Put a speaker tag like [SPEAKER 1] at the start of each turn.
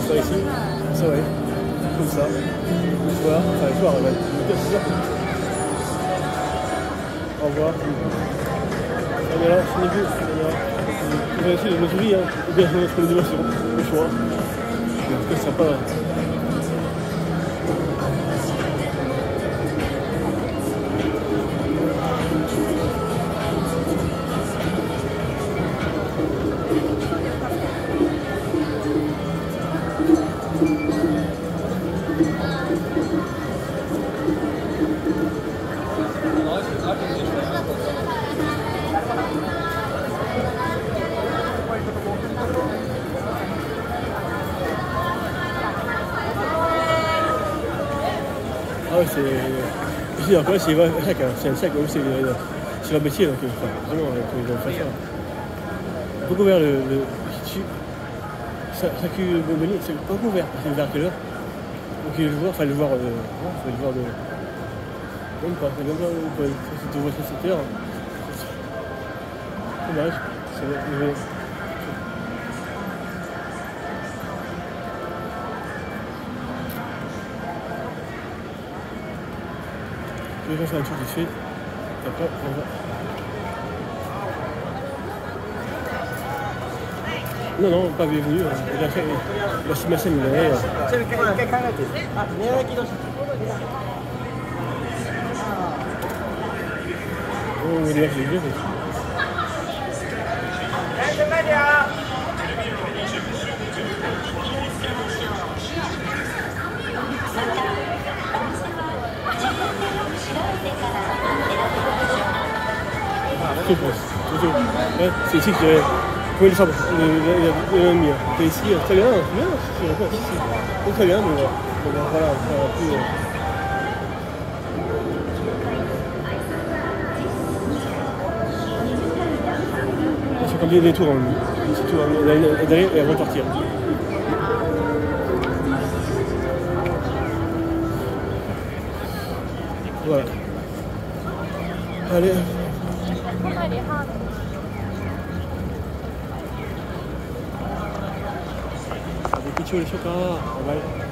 [SPEAKER 1] s'asseoir ici. Ça, ouais. Comme ça. Le soir. Enfin, le soir, ouais. Au revoir. Allez, alors, finissez-vous. On va essayer de me sourire, hein. Ou bien, je vais trouver des versions. Le choix. En tout cas, c'est sympa. Ah ouais, c'est... Je dis après, c'est un sac, c'est leur métier, donc vraiment, ils doivent faire ça. On peut ouvrir le... Ça cul Montpellier, c'est pas ouvert, c'est ouvert à quelle heure? Donc le joueur, enfin le joueur... faut le joueur de... Même pas, c'est même pas... C'est ouvert à 7 heures. C'est dommage. Je vais faire un tour vite fait. Et après, on va. Non, non, pas bienvenue. Il a fait. La simulation, il a. Oh, il est là, j'ai vu. C'est ici que vous pouvez le savoir. Il y a mieux. C'est ici, très bien, c'est très bien, mais voilà, un peu. C'est comme des tours, c'est tout, derrière et avant de partir. Voilà. Allez. Des petits les chocolats,